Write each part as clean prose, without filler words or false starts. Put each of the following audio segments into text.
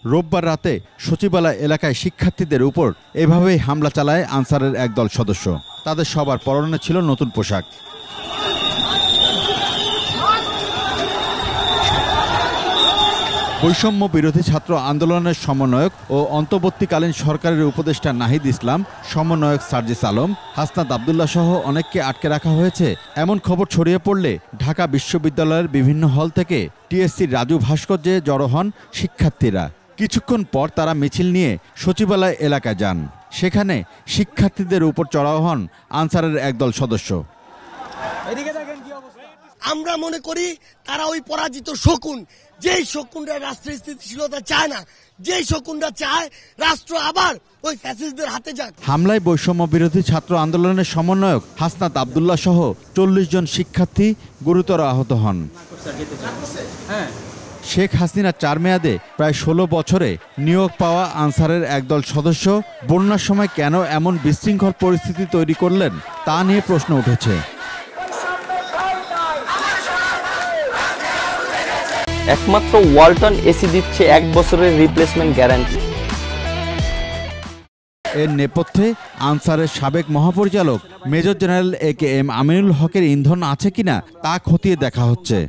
রোববার রাতে সচিবালয় এলাকায় শিক্ষার্থীদের উপর এভাবেই হামলা চালায় আনসারের একদল সদস্য। তাদের সবার পরনে ছিল নতুন পোশাক। বৈষম্য বিরোধী ছাত্র আন্দোলনের সমন্বয়ক ও অন্তর্বর্তীকালীন সরকারের উপদেষ্টা নাহিদ ইসলাম, সমন্বয়ক সার্জিস আলম, হাসনাত আবদুল্লাহ সহ অনেককে আটকে রাখা হয়েছে এমন খবর ছড়িয়ে পড়লে ঢাকা বিশ্ববিদ্যালয়ের বিভিন্ন হল থেকে টিএসসির রাজু ভাস্কর্যে জড়ো হন শিক্ষার্থীরা। কিছুক্ষণ পর তারা মিছিল নিয়ে সচিবালয় এলাকায় যান। সেখানে শিক্ষার্থীদের উপর চড়াও হন আনসারের একদল সদস্য। আমরা মনে করি তারা ওই পরাজিত শকুন, যেই শকুনরা রাষ্ট্রের স্থিতিশীলতা চায় না, যেই শকুনরা চায় রাষ্ট্র আবার ওই ফ্যাসিস্টদের হাতে যাক। হামলায় বৈষম্য বিরোধী ছাত্র আন্দোলনের সমন্বয়ক হাসনাত আবদুল্লাহ সহ 40 জন শিক্ষার্থী গুরুতর আহত হন। শেখ হাসিনা 4 মেয়াদে প্রায় 16 বছরে নিয়োগ পাওয়া আনসারের একদল সদস্য বন্যার সময় কেন এমন বিশৃঙ্খল পরিস্থিতি তৈরি করলেন তা নিয়ে প্রশ্ন উঠেছে। একমাত্র ওয়ালটন এসি দিচ্ছে 1 বছরের রিপ্লেসমেন্ট গ্যারান্টি। এর নেপথ্যে আনসারের সাবেক মহাপরিচালক মেজর জেনারেল AKM আমিনুল হকের ইন্ধন আছে কিনা তা খতিয়ে দেখা হচ্ছে।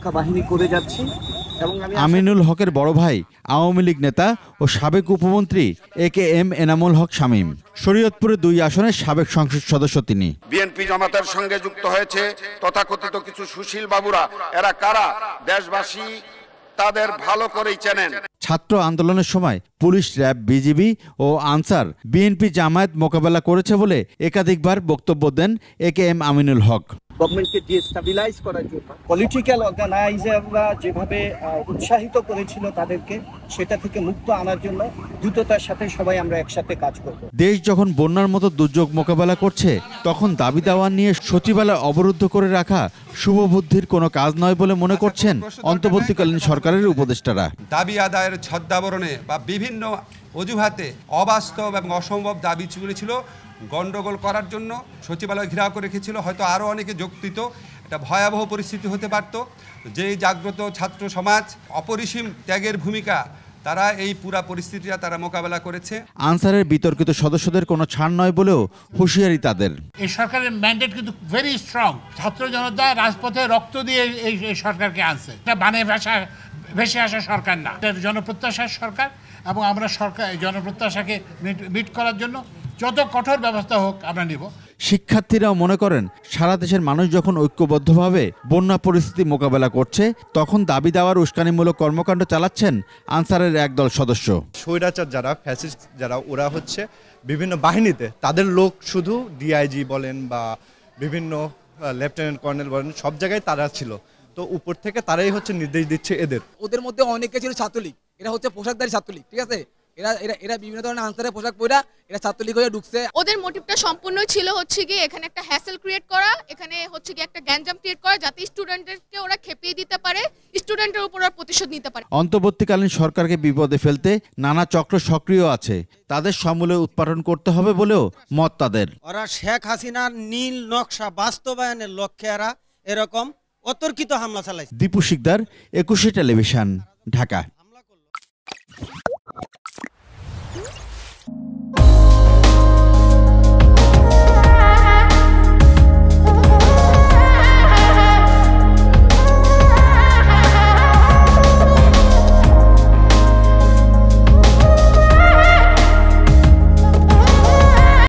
আমিনুল হকের বড় ভাই আওয়ামী লীগ নেতা ও সাবেক উপমন্ত্রী AKM এনামুল হক শামীম। শরীয়তপুরে 2 আসনের সাবেক সংসদ সদস্য তিনি। বিএনপি জামাতের সঙ্গে যুক্ত হয়েছে তথাকথিত কিছু সুশীল বাবুরা। এরা কারা? দেশবাসী তাদের ভালো করেই চেনেন। ছাত্র আন্দোলনের সময় পুলিশ, র্যাব, বিজিবি ও আনসার বিএনপি জামায়াত মোকাবেলা করেছে বলে একাধিকবার বক্তব্য দেন AKM আমিনুল হক। গভর্নমেন্টকে ডিস্টেবিলাইজ করার জন্য পলিটিক্যাল অর্গানাইজাররা যেভাবে উৎসাহিত করেছিল তাদেরকে, সেটা থেকে মুক্ত আনার জন্য দ্রুততার সাথে সবাই আমরা একসাথে কাজ করব। দেশ যখন বন্যার মতো দুর্যোগ মোকাবেলা করছে তখন দাবি দাওয়া নিয়ে সচিবালয় অবরুদ্ধ করে রাখা শুভবুদ্ধির কোনো কাজ নয় বলে মনে করছেন অন্তর্বর্তীকালীন সরকারের উপদেষ্টারা। দাবি আদায়ের ছদ্মাবরণে বা বিভিন্ন অজুহাতে অবাস্তব এবং অসম্ভব দাবি ছিল গন্ডগোল করার জন্য সচিবালয় ঘেরাও করে রেখেছিল। হয়তো আরও অনেকে যোগ দিত, এটা ভয়াবহ পরিস্থিতি হতে পারত। যেই জাগ্রত ছাত্র সমাজ, অপরিসীম ত্যাগের ভূমিকা, তারা এই পুরা পরিস্থিতিটা তারা মোকাবেলা করেছে। আনসারের বিতর্কিত সদস্যদের কোনো ছাড় নয় বলেও হুঁশিয়ারি তাদের। এই সরকারের ম্যান্ডেট কিন্তু ভেরি স্ট্রং। ছাত্র জনতা রাজপথে রক্ত দিয়ে এই সরকারকে আনছে। এটা বানে ভেসে আসা সরকার না, এটা জনপ্রত্যাশার সরকার। এবং আমরা সরকার জনপ্রত্যাশাকে মিট করার জন্য যত কঠোর ব্যবস্থা হোক আমরা নিব। শিক্ষার্থীরাও মনে করেন সারা দেশের মানুষ যখন ঐক্যবদ্ধভাবে বন্যা পরিস্থিতি মোকাবেলা করছে তখন দাবি দেওয়ার উস্কানিমূলক কর্মকাণ্ড চালাচ্ছেন আনসারের একদল সদস্য। স্বৈরাচার যারা, ফ্যাসিস্ট যারা, ওরা হচ্ছে বিভিন্ন বাহিনীতে তাদের লোক, শুধু ডিআইজি বলেন বা বিভিন্ন লেফটেন্যান্ট কর্নেল বলেন, সব জায়গায় তারা ছিল। তো উপর থেকে তারাই হচ্ছে নির্দেশ দিচ্ছে এদের। ওদের মধ্যে অনেকে ছিল ছাত্রলীগ, এরা হচ্ছে পোশাকধারী ছাত্রলীগ, ঠিক আছে? এরা বিভিন্ন ধরনের আনসারের পোশাক পরা এরা ছাত্রলীগ হয়ে ঢুকছে। ওদের মোটিভটা সম্পূর্ণ ছিল হচ্ছে কি এখানে একটা হ্যাসেল ক্রিয়েট করা, এখানে হচ্ছে কি একটা গ্যাঞ্জাম ক্রিয়েট করা, যাতে স্টুডেন্টদেরকে ওরা খেপিয়ে দিতে পারে, স্টুডেন্টের উপর ওরা প্রতিশোধ নিতে পারে। অন্তর্বর্তীকালীন সরকারকে বিপদে ফেলতে নানা চক্র সক্রিয় আছে, তাদের সমূলে উৎপাদন করতে হবে বলেও মত তাদের। ওরা শেখ হাসিনার নীল নকশা বাস্তবায়নের লক্ষ্যে এরা এরকম অতর্কিত হামলা চালাইছে। দীপু শিকদার, 21 টেলিভিশন, ঢাকা।